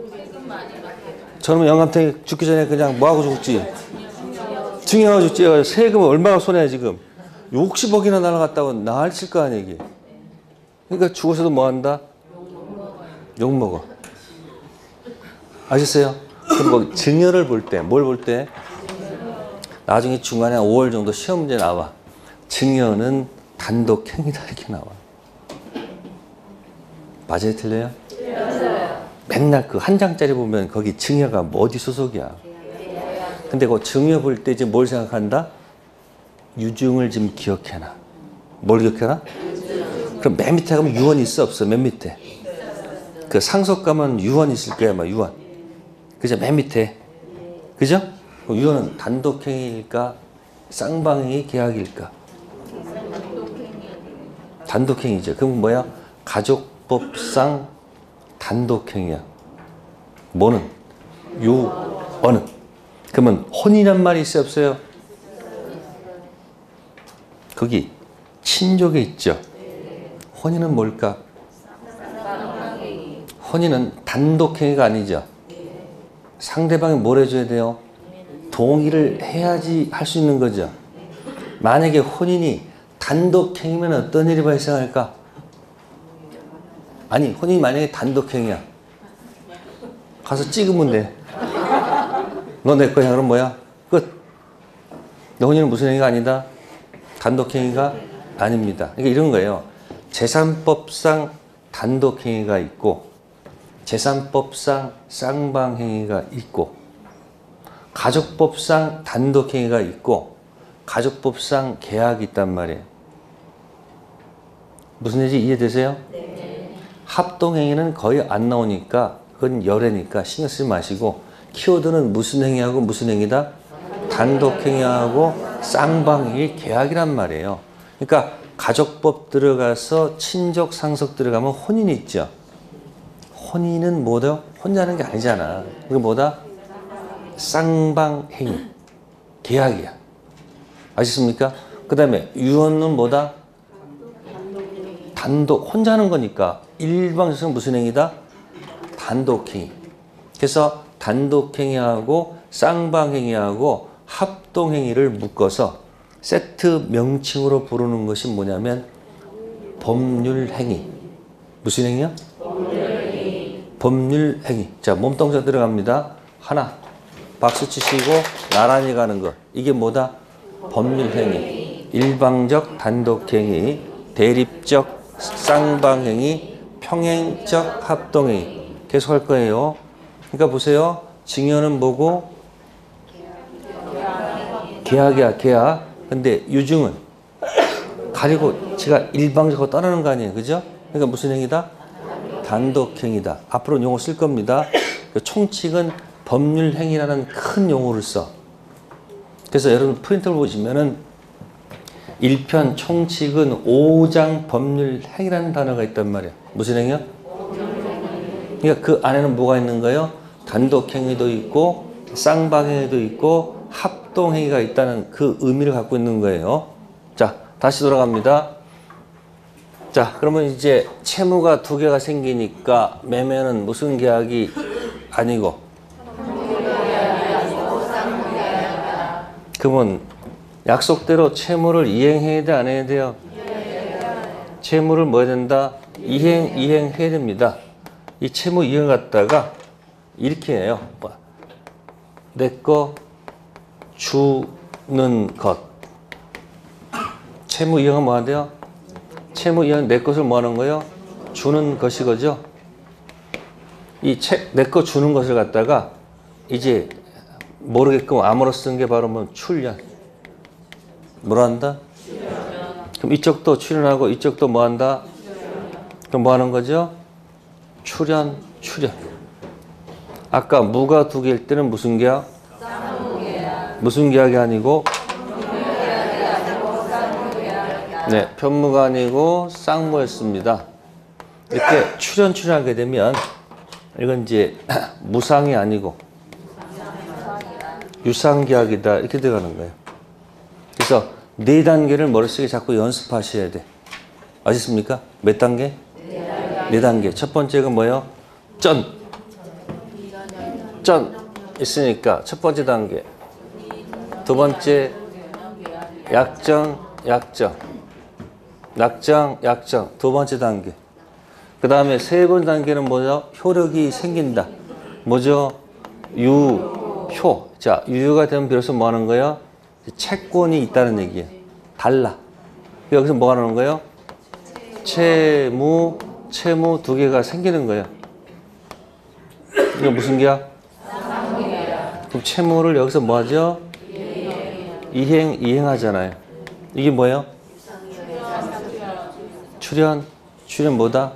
Speaker 1: 저놈의 영감탱이 죽기 전에 그냥 뭐하고 죽지? 증여하고 죽지. 세금을 얼마나 손해야 지금. 육십억이나 날아갔다고 난리칠 거 아니야 이게. 그러니까 죽어서도 뭐한다? 욕먹어. 아셨어요? 그럼 뭐 증여를 볼 때, 뭘 볼 때? 나중에 중간에 오월 정도 시험 문제 나와. 증여는 단독행위다 이렇게 나와. 맞아요? 틀려요? 맨날 그 한 장짜리 보면 거기 증여가 뭐 어디 소속이야. 근데 그 증여 볼 때 이제 뭘 생각한다? 유증을 지금 기억해놔. 뭘 기억해놔? 그럼 맨 밑에 가면 유언이 있어 없어? 맨 밑에. 그 상속 가면 유언 있을 거야, 막 유언. 그죠? 맨 밑에. 그죠? 유언은 단독행위일까? 쌍방행위 계약일까? 단독행위죠. 그럼 뭐야? 가족법상 단독행위야. 뭐는? 유언은. 그러면 혼이란 말이 있어요, 없어요? 거기 친족에 있죠. 혼인은 뭘까? 혼인은 단독행위가 아니죠. 상대방이 뭘 해줘야 돼요? 동의를 해야지 할 수 있는 거죠. 만약에 혼인이 단독행위면 어떤 일이 발생할까? 아니, 혼인이 만약에 단독행위야. 가서 찍으면 돼. 너 내 거야. 그럼 뭐야? 끝. 너 혼인은 무슨 행위가 아니다? 단독행위가 아닙니다. 그러니까 이런 거예요. 재산법상 단독행위가 있고 재산법상 쌍방행위가 있고 가족법상 단독행위가 있고 가족법상 계약이 있단 말이에요. 무슨 얘기인지 이해되세요? 네. 합동행위는 거의 안 나오니까 그건 열애니까 신경 쓰지 마시고 키워드는 무슨 행위하고 무슨 행위다? 단독행위하고 쌍방행위 계약이란 말이에요. 그러니까 가족법 들어가서 친족 상속 들어가면 혼인이 있죠. 혼인은 뭐다? 혼자 하는 게 아니잖아. 그게 뭐다? 쌍방행위 계약이야. 아시습니까? 그 다음에 유언은 뭐다? 단독 혼자 하는 거니까 일방적으로 무슨 행위다? 단독행위. 그래서 단독행위하고 쌍방행위하고 합동행위를 묶어서 세트 명칭으로 부르는 것이 뭐냐면 법률행위. 무슨 행위야? 법률행위. 법률행위. 자, 몸동작 들어갑니다. 하나. 박수 치시고 나란히 가는 거. 이게 뭐다? 법률행위, 일방적 단독행위, 대립적 쌍방행위, 평행적 합동행위. 계속 할 거예요. 그러니까 보세요. 증여는 뭐고? 계약이야, 계약. 근데 유증은 가리고 지가 일방적으로 떠나는 거 아니에요. 그죠? 그러니까 무슨 행위다? 단독행위다. 앞으로 용어 쓸 겁니다. 총칙은 법률행위라는 큰 용어를 써. 그래서 여러분 프린트를 보시면은 일 편 총칙은 오 장 법률행위라는 단어가 있단 말이야. 무슨 행위야? 그러니까 그 안에는 뭐가 있는 거예요? 단독행위도 있고 쌍방행위도 있고 합동행위가 있다는 그 의미를 갖고 있는 거예요. 자, 다시 돌아갑니다. 자, 그러면 이제 채무가 두 개가 생기니까 매매는 무슨 계약이 아니고, 그러면 약속대로 채무를 이행해야 돼, 안 해야 돼요? 채무를 뭐 해야 된다? 이행, 이행해야 됩니다. 이 채무 이행 갖다가 이렇게 해요. 내 거 주는 것. 채무 이행은 뭐 하대요? 채무 이행은 내 것을 뭐 하는 거예요? 주는 것이거죠. 이 내 거 주는 것을 갖다가 이제 모르게끔 암호로 쓴 게 바로 뭐 출연. 뭐라 한다? 그럼 이쪽도 출연하고 이쪽도 뭐 한다? 그럼 뭐 하는 거죠? 출연, 출연. 아까 무가 두 개일 때는 무슨 계약? 무슨 계약이 아니고? 네, 편무가 아니고 쌍무였습니다. 이렇게 출연, 출연하게 되면 이건 이제 무상이 아니고 유상계약이다 이렇게 들어가는 거예요. 그래서 네 단계를 머릿속에 자꾸 연습하셔야 돼. 아셨습니까? 몇 단계? 네 단계. 첫 번째가 뭐예요? 전. 전 있으니까 첫 번째 단계. 두 번째 약정, 약정. 약정, 약정. 두 번째 단계. 그 다음에 세 번째 단계는 뭐죠? 효력이 생긴다. 뭐죠? 유효. 자, 유효가 되면 비로소 뭐 하는 거예요? 채권이 있다는 얘기예요. 달라. 여기서 뭐 하는 거예요? 채무, 채무 두 개가 생기는 거예요. 이거 무슨 계약? 그럼 채무를 여기서 뭐 하죠? 이행, 이행하잖아요. 이게 뭐예요? 출연, 출연 뭐다?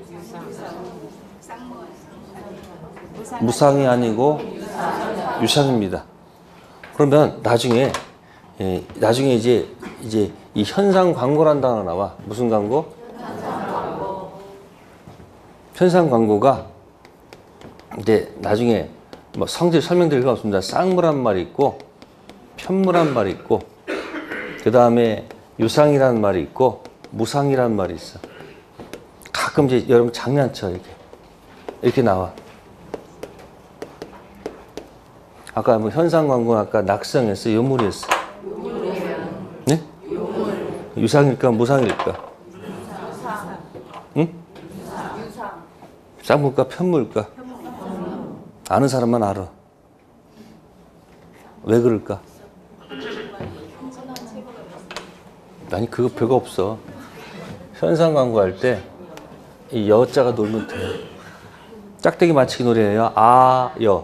Speaker 1: 무상이 아니고 유상입니다. 그러면 나중에 예, 나중에 이제 이제 이 현상 광고란 단어 나와. 무슨 광고? 현상 광고가 이제 나중에 뭐 성질 설명드릴 거 없습니다. 쌍무란 말이 있고 편무란 말이 있고 그 다음에 유상이라는 말이 있고 무상이라는 말이 있어. 가끔 이제 여러분 장난쳐 이렇게 이렇게 나와. 아까 뭐 현상 광고 아까 낙성했어, 요물이었어. 네? 유상일까, 무상일까? 응? 쌍무일까, 편무일까? 아는 사람만 알아. 왜 그럴까? 아니 그거 별거 없어. 현상 광고할 때 이 여자가 놀면 돼. 짝대기 맞추기 노래예요. 아, 여.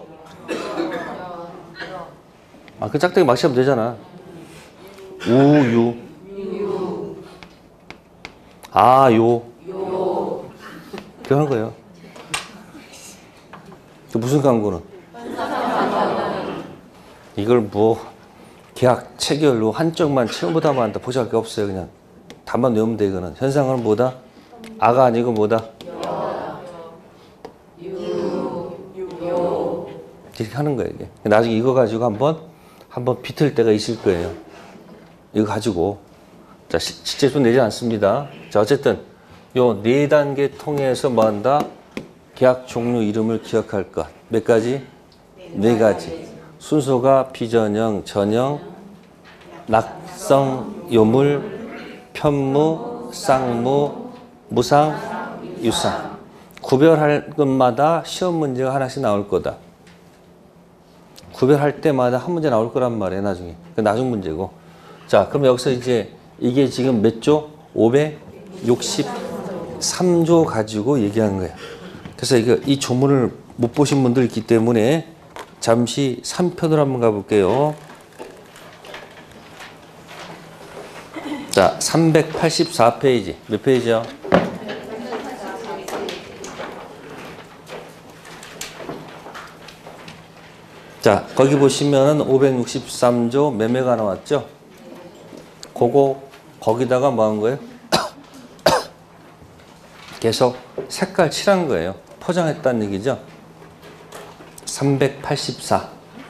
Speaker 1: 아, 그 짝대기 맞추면 되잖아. 우, 유. 아, 요. 그렇게 하는 거예요. 그 무슨 광고는? 이걸 뭐 계약 체결로 한쪽만 채무부담 한다 보잘 게 없어요. 그냥 답만 외우면 돼. 이거는 현상은 뭐다? 아가 아니고 뭐다? 이렇게 하는 거예요. 이게. 나중에 이거 가지고 한번 한번 비틀 때가 있을 거예요. 이거 가지고 자 시, 실제 돈 내지 않습니다. 자 어쨌든 요 네 단계 통해서 뭐 한다? 계약 종류 이름을 기억할 것. 몇 가지? 네 가지. 순서가 비전형, 전형, 낙성, 요물, 편무, 쌍무, 무상, 유상. 구별할 것마다 시험 문제가 하나씩 나올 거다. 구별할 때마다 한 문제 나올 거란 말이에요. 나중에. 그 나중 문제고. 자, 그럼 여기서 이제 이게 지금 몇 조? 오백육십삼 조 가지고 얘기한 거예요. 그래서 이거 이 조문을 못 보신 분들 있기 때문에 잠시 삼 편으로 한번 가볼게요. 자, 삼백팔십사 페이지. 몇 페이지요? 자, 거기 보시면은 오백육십삼 조 매매가 나왔죠? 그거, 거기다가 뭐 한 거예요? 계속 색깔 칠한 거예요. 포장했다는 얘기죠? 삼백팔십사.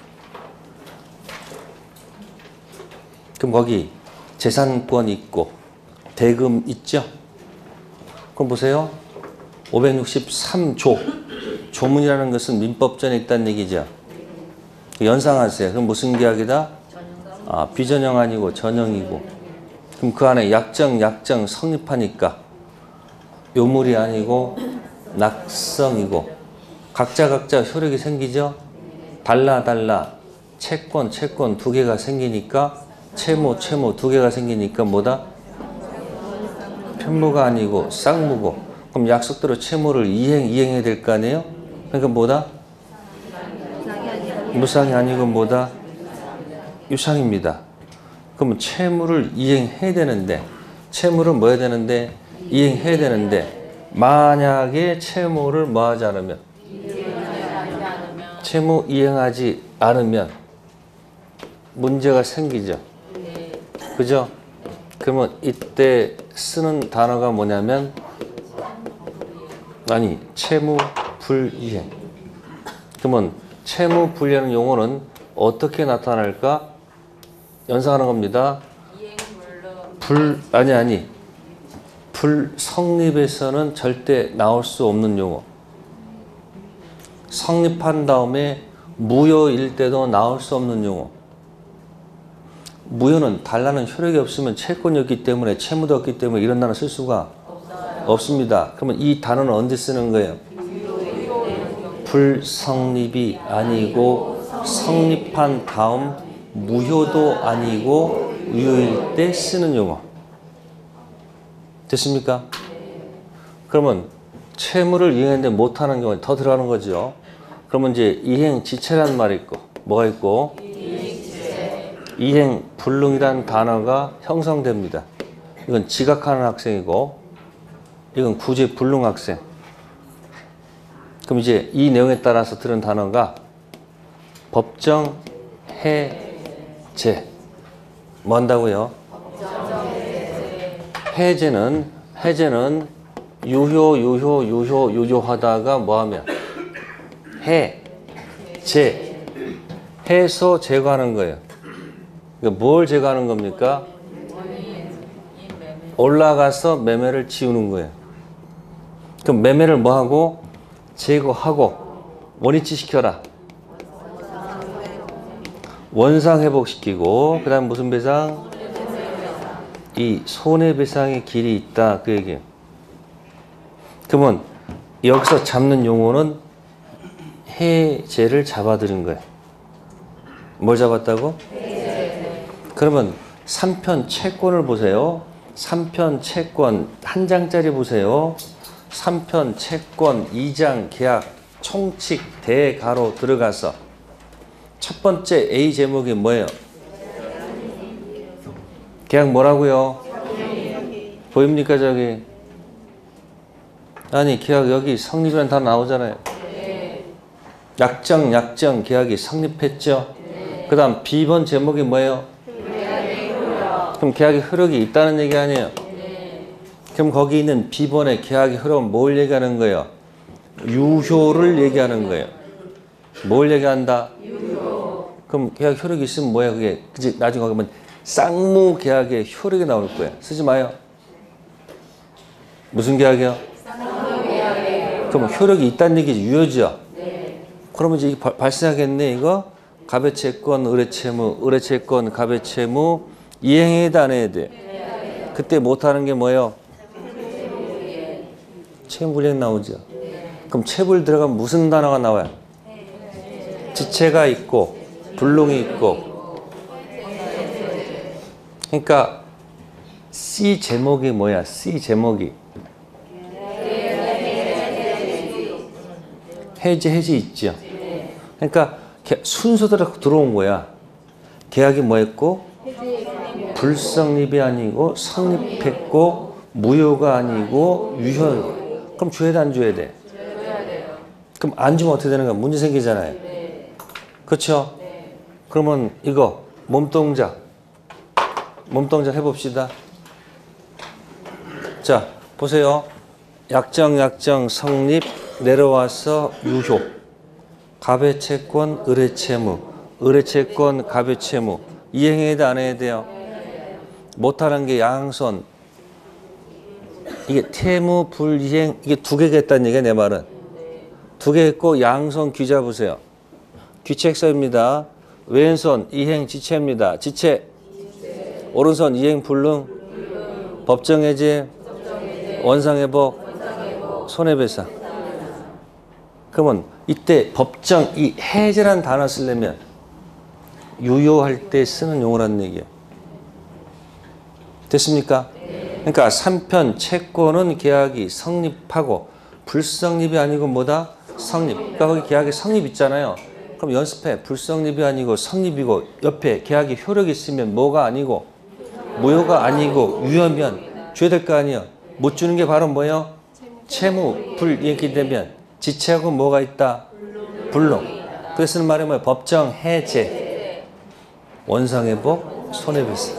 Speaker 1: 그럼 거기 재산권 있고, 대금 있죠? 그럼 보세요. 오백육십삼 조. 조문이라는 것은 민법전에 있다는 얘기죠? 연상하세요. 그럼 무슨 계약이다? 아, 비전형 아니고 전형이고. 그럼 그 안에 약정, 약정 성립하니까 요물이 아니고 낙성이고. 각자 각자 효력이 생기죠? 달라 달라. 채권, 채권 두 개가 생기니까 채무, 채무 두 개가 생기니까 뭐다? 편무가 아니고 쌍무고. 그럼 약속대로 채무를 이행, 이행해야 될 거 아니에요? 그러니까 뭐다? 무상이 아니고 뭐다? 유상입니다. 그러면 채무를 이행해야 되는데, 채무를 뭐 해야 되는데? 이행해야 되는데, 만약에 채무를 뭐 하지 않으면? 채무 이행하지 않으면 문제가 생기죠. 그죠? 그러면 이때 쓰는 단어가 뭐냐면, 아니, 채무 불이행. 그러면 채무 불이행 용어는 어떻게 나타날까? 연상하는 겁니다. 불, 아니, 아니. 불성립에서는 절대 나올 수 없는 용어. 성립한 다음에 무효일 때도 나올 수 없는 용어. 무효는 달라는 효력이 없으면 채권이 없기 때문에, 채무도 없기 때문에 이런 단어 쓸 수가 없어요. 없습니다. 그러면 이 단어는 언제 쓰는 거예요? 불성립이 아니고 성립한 다음 무효도 아니고 유효일 때 쓰는 용어. 됐습니까? 그러면 채무를 이행했는데 못하는 경우에 더 들어가는 거죠. 그러면 이제 이행지체라는 말이 있고, 뭐가 있고? 이행불능이라는 단어가 형성됩니다. 이건 지각하는 학생이고, 이건 구제불능 학생. 그럼 이제 이 내용에 따라서 들은 단어가 법정 해제. 뭐 한다고요? 해제는, 해제는 유효, 유효, 유효, 유효하다가 뭐 하면? 해, 제. 해서 제거하는 거예요. 그러니까 뭘 제거하는 겁니까? 올라가서 매매를 지우는 거예요. 그럼 매매를 뭐 하고? 제거하고 원위치 시켜라. 원상 회복시키고, 그 다음 무슨 배상? 이 손해배상의 길이 있다. 그 얘기예요. 그러면 여기서 잡는 용어는 해제를 잡아들인 거예요. 뭘 잡았다고? 해제. 그러면 삼 편 채권을 보세요. 삼 편 채권 한 장짜리 보세요. 삼 편 채권 이 장 계약 총칙 대가로 들어가서 첫 번째 A 제목이 뭐예요? 계약 뭐라고요? 보입니까 저기? 아니 계약 여기 성립이라는 단어 나오잖아요. 약정 약정 계약이 성립했죠. 그 다음 B번 제목이 뭐예요? 그럼 계약의 흐름이 있다는 얘기 아니에요? 그럼 거기 있는 B번의 계약의 흐름은 뭘 얘기하는 거예요? 유효를 얘기하는 거예요. 뭘 얘기한다? 유효. 그럼 계약 효력이 있으면 뭐야 그게? 그치? 나중에 거기 보면 쌍무 계약의 효력이 나올 거예요. 쓰지 마요. 무슨 계약이요? 쌍무 계약이요. 그럼 효력이 있다는 얘기지. 유효죠? 네. 그러면 이제 바, 발생하겠네 이거? 가배채권, 의뢰채무, 의뢰채권, 가배채무 이행해야 돼 안 해야 돼? 네. 그때 못하는 게 뭐예요? 채무불이행 나오죠. 네. 그럼 채불 들어가면 무슨 단어가 나와요? 네. 지체가 있고 불능이 있고. 그러니까 C 제목이 뭐야? C 제목이 해제 해제 있죠. 그러니까 순서대로 들어온 거야. 계약이 뭐 했고? 불성립이 아니고 성립했고 무효가 아니고 유효. 그럼 줘야 돼, 안 줘야 돼? 그럼 안 주면 어떻게 되는 거야? 문제 생기잖아요. 그렇죠? 그러면 이거 몸동작 몸동작 해봅시다. 자, 보세요. 약정 약정 성립 내려와서 유효. 가배채권 의뢰채무 의뢰채권 가배채무 이행해야 돼, 안 해야 돼요? 못하는 게 양손. 이게 태무 불이행 이게 두 개가 있다는 얘기야. 내 말은 두 개 있고 양손 귀 잡으세요. 귀책서입니다. 왼손 이행 지체입니다. 지체. 오른손 이행 불능 법정해제 원상회복 손해배상. 그러면 이때 법정 이 해제라는 단어 쓰려면 유효할 때 쓰는 용어라는 얘기예요. 됐습니까? 그러니까 삼 편 채권은 계약이 성립하고 불성립이 아니고 뭐다? 성립. 그러니까 거기 계약이 성립 있잖아요. 그럼 연습해. 불성립이 아니고 성립이고 옆에 계약이 효력이 있으면 뭐가 아니고 무효가 아니고 유효면 줘야 될 거 아니에요. 못 주는 게 바로 뭐예요? 채무 불이행이 되면 지체하고 뭐가 있다? 불능. 그래서 쓰는 말이 뭐예요? 법정 해제 원상회복 손해배상.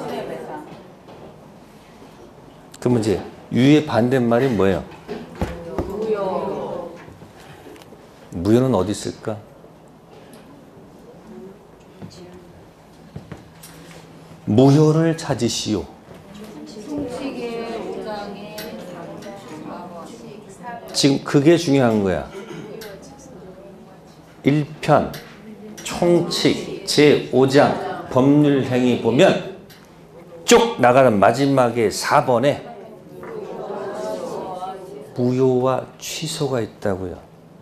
Speaker 1: 그러면 이제 유의 반대말이 뭐예요? 무효. 무효는 어디 있을까? 무효를 찾으시오. 지금 그게 중요한 거야. 일 편 총칙 제오 장 법률행위 보면 쭉 나가는 마지막에 사 번에 무효와 취소가 있다고요.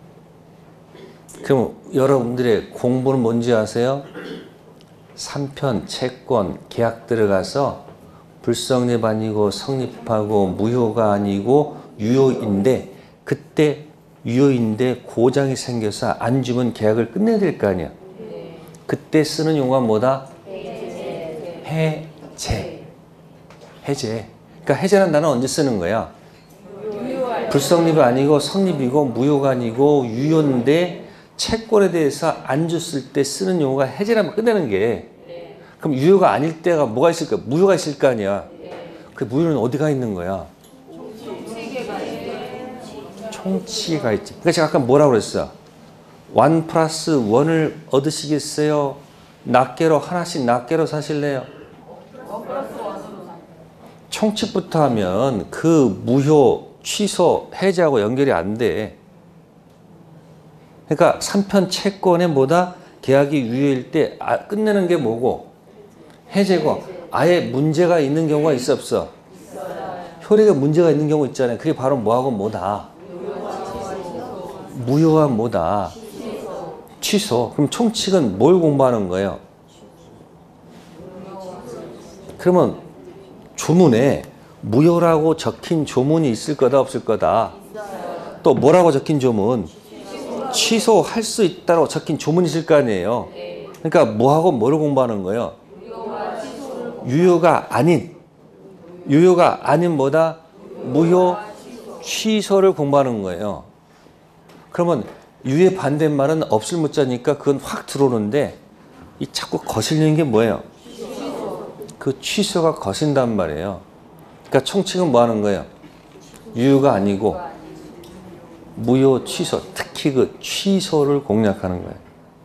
Speaker 1: 그럼 여러분들의 공부는 뭔지 아세요? 삼 편 채권 계약 들어가서 불성립 아니고 성립하고 무효가 아니고 유효인데 그때 유효인데 고장이 생겨서 안 주면 계약을 끝내야 될 거 아니야. 그때 쓰는 용어가 뭐다? 해제. 해제. 그러니까 해제라는 단어는 언제 쓰는 거야? 불성립이 아니고 성립이고 무효가 아니고 유효인데 채권에 대해서 안 줬을 때 쓰는 용어가 해제라면 끝내는 게. 그럼 유효가 아닐 때가 뭐가 있을까? 무효가 있을 거 아니야. 그 무효는 어디가 있는 거야? 총칙에가 있지. 그러니까 제가 아까 뭐라고 그랬어? 일 플러스 일을 얻으시겠어요? 낱개로 하나씩 낱개로 사실래요? 총칙부터 하면 그 무효, 취소, 해제하고 연결이 안 돼. 그러니까 삼 편 채권에 뭐다? 계약이 유효일 때 아, 끝내는 게 뭐고? 해제고. 아예 문제가 있는 경우가 있어 없어? 효력에 문제가 있는 경우 있잖아요. 그게 바로 뭐하고 뭐다? 무효와 뭐다? 취소. 그럼 총칙은 뭘 공부하는 거예요? 그러면 조문에 무효라고 적힌 조문이 있을 거다 없을 거다? 또 뭐라고 적힌 조문? 취소할 수 있다고 적힌 조문이 있을 거 아니에요. 그러니까 뭐하고 뭐를 공부하는 거예요? 유효가 아닌 유효가 아닌 뭐다? 무효 취소를 공부하는 거예요. 그러면 유의 반대말은 없을 무자니까 그건 확 들어오는데 이 자꾸 거슬리는 게 뭐예요? 그 취소가 거신단 말이에요. 그러니까 총칙은 뭐 하는 거예요? 유효가 아니고 무효 취소, 특히 그 취소를 공략하는 거예요.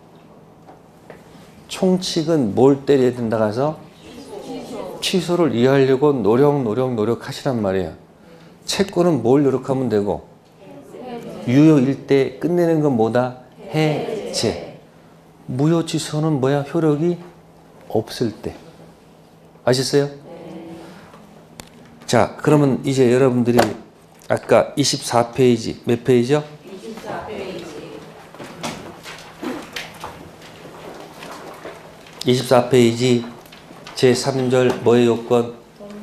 Speaker 1: 총칙은 뭘 때려야 된다 가서 취소를 이해하려고 노력 노력 노력하시란 말이에요. 채권은 뭘 노력하면 되고 유효일 때 끝내는 건 뭐다? 해제. 무효 취소는 뭐야? 효력이 없을 때. 아셨어요? 자, 그러면 이제 여러분들이 아까 이십사 페이지 몇 페이지요?
Speaker 2: 이십사 페이지.
Speaker 1: 이십사 페이지 제삼 절 뭐의 요건?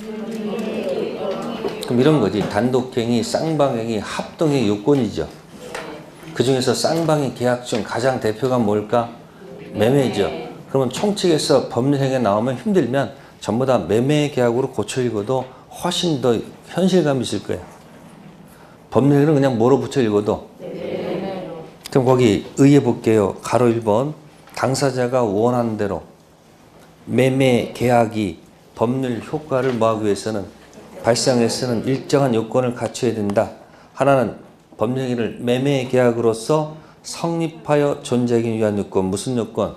Speaker 1: 그럼 이런 거지. 단독행위, 쌍방행위, 합동행위 요건이죠. 그 중에서 쌍방의 계약 중 가장 대표가 뭘까? 매매죠. 그러면 총칙에서 법률행위가 나오면 힘들면 전부 다 매매 계약으로 고쳐 읽어도 훨씬 더 현실감이 있을 거예요. 법률행위는 그냥 뭐로 붙여 읽어도. 그럼 거기 의해 볼게요. 가로 일 번. 당사자가 원하는 대로 매매 계약이 법률 효과를 뭐하기 위해서는 발생해서는 일정한 요건을 갖춰야 된다. 하나는 법률행위를 매매 계약으로서 성립하여 존재하기 위한 요건. 무슨 요건?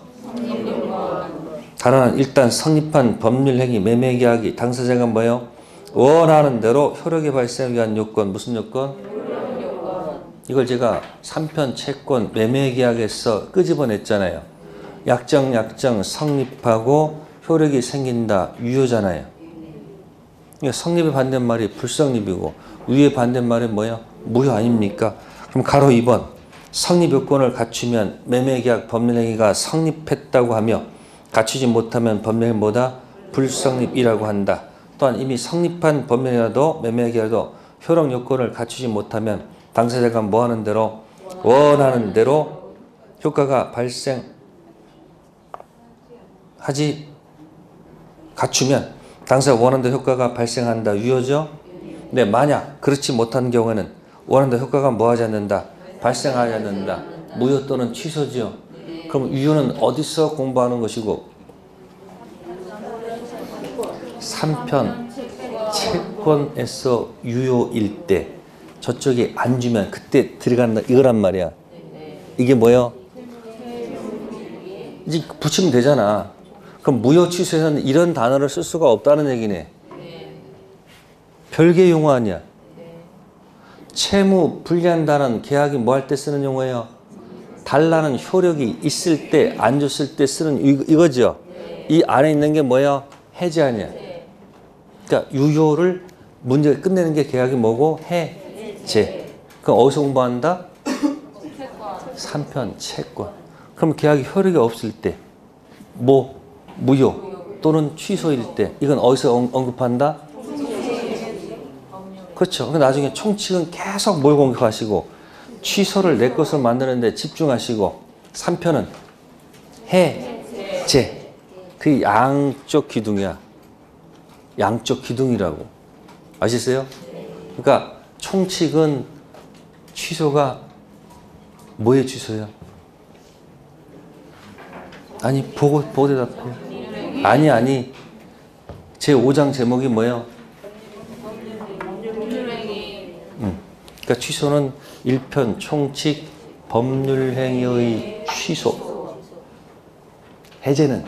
Speaker 1: 하나는 일단 성립한 법률행위 매매 계약이 당사자가 뭐예요? 원하는 대로 효력이 발생하기 위한 요건. 무슨 요건? 이걸 제가 삼 편 채권 매매 계약에서 끄집어냈잖아요. 약정 약정 성립하고 효력이 생긴다. 유효잖아요. 그러니까 성립의 반대말이 불성립이고 유효의 반대말이 뭐예요? 무효 아닙니까? 그럼 가로 이 번. 성립 요건을 갖추면 매매계약 법률행위가 성립했다고 하며 갖추지 못하면 법률행위 뭐다? 불성립이라고 한다. 또한 이미 성립한 법률행위라도 매매계약도 효력 요건을 갖추지 못하면 당사자가 뭐하는 대로 원하는 대로 효과가 발생하지 갖추면 당사자가 원하는 대로 효과가 발생한다. 유효죠? 네, 만약 그렇지 못한 경우에는 원하는 대로 효과가 뭐하지 않는다? 발생하지 않는다. 무효 또는 취소죠. 그럼 유효는 어디서 공부하는 것이고? 삼 편 채권에서 유효일 때 저쪽이 안 주면 그때 들어간다 이거란 말이야. 이게 뭐예요? 이제 붙이면 되잖아. 그럼 무효 취소에서는 이런 단어를 쓸 수가 없다는 얘기네. 별개 용어 아니야. 채무 불리한다는 계약이 뭐 할 때 쓰는 용어예요? 달라는 효력이 있을 때, 안 줬을 때 쓰는 이, 이거죠. 이 안에 있는 게 뭐예요? 해제 아니야. 그러니까 유효를 문제 끝내는 게 계약이 뭐고? 해제. 그럼 어디서 공부한다? 삼 편 채권. 그럼 계약이 효력이 없을 때, 뭐 무효 또는 취소일 때, 이건 어디서 언급한다? 그렇죠. 나중에 총칙은 계속 뭘 공격하시고 취소를 내 것을 만드는데 집중하시고 삼 편은 해제. 그 양쪽 기둥이야. 양쪽 기둥이라고. 아시세요? 그러니까 총칙은 취소가 뭐의 취소야? 아니 보고 보고 대답해요. 아니 아니 제오 장 제목이 뭐예요? 음. 그러니까 취소는 일 편 총칙 법률행위의 취소. 해제는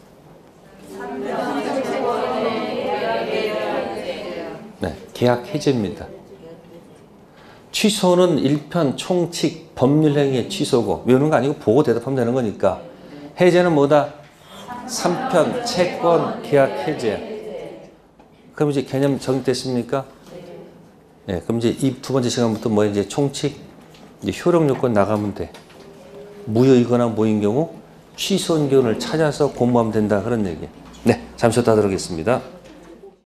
Speaker 1: 네, 계약 해제입니다. 취소는 일 편 총칙 법률행위의 취소고 외우는 거 아니고 보고 대답하면 되는 거니까. 해제는 뭐다? 삼 편 채권 계약 해제. 그럼 이제 개념 정립됐습니까? 네, 그럼 이제 이 두 번째 시간부터 뭐 이제 총칙 이제 효력 요건 나가면 돼. 무효이거나 무효인 경우 취소인 경우를 찾아서 공부하면 된다 그런 얘기예요. 네, 잠시 쉬었다 하도록 하겠습니다.